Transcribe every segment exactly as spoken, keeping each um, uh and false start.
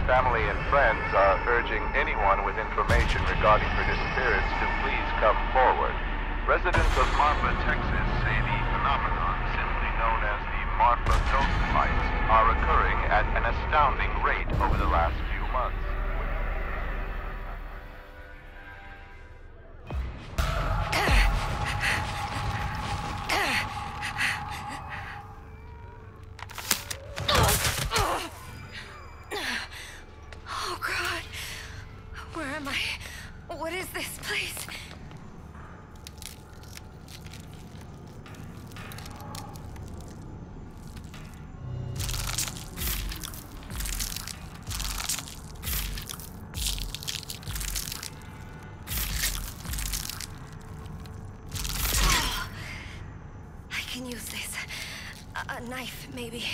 family and friends are urging anyone with information regarding her disappearance to please come forward. Residents of Marfa, Texas say the phenomenon, simply known as the Marfa ghost lights, are occurring at an astounding rate over the last few months. Oh God, where am I? What is this place? I can use this. A, a knife, maybe.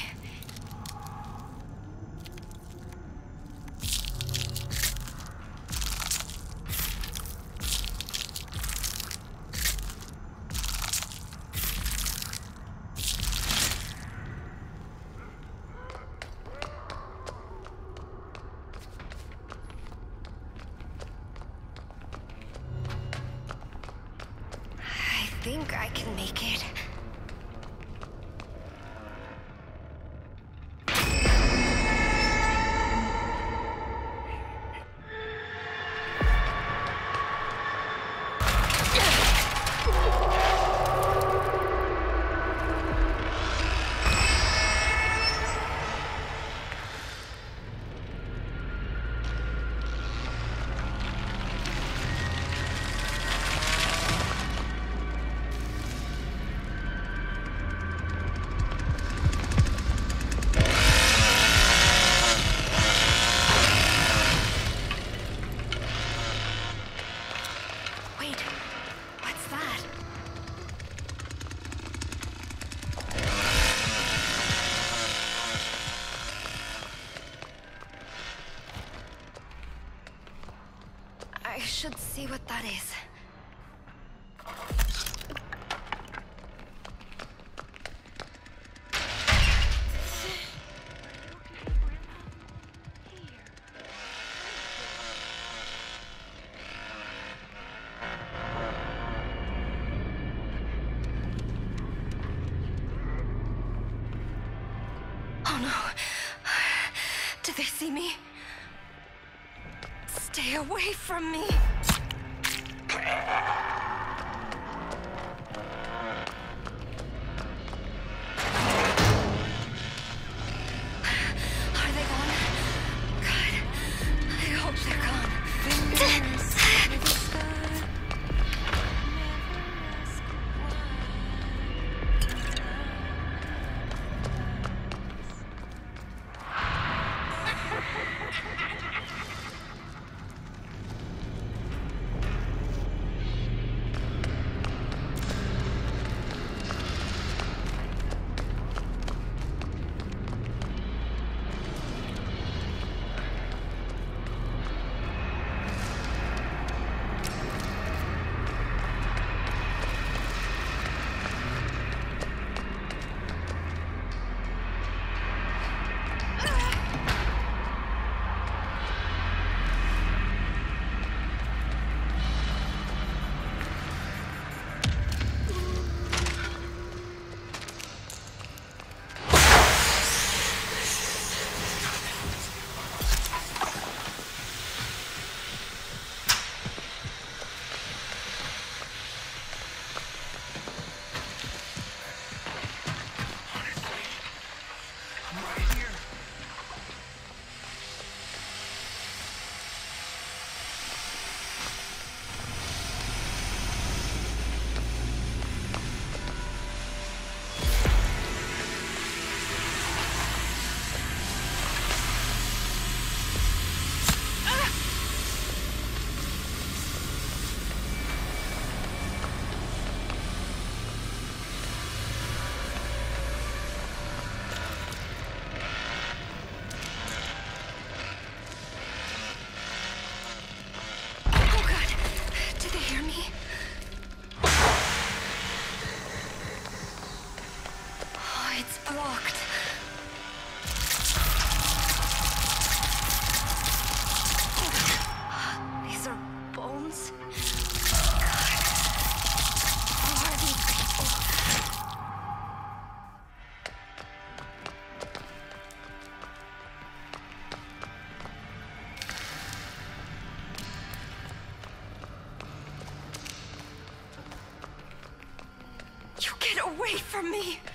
I think I can make it. Wait, what's that? I should see what that is. Oh no. Did they see me? Stay away from me. Are they gone? God, I hope they're gone. Wait for me.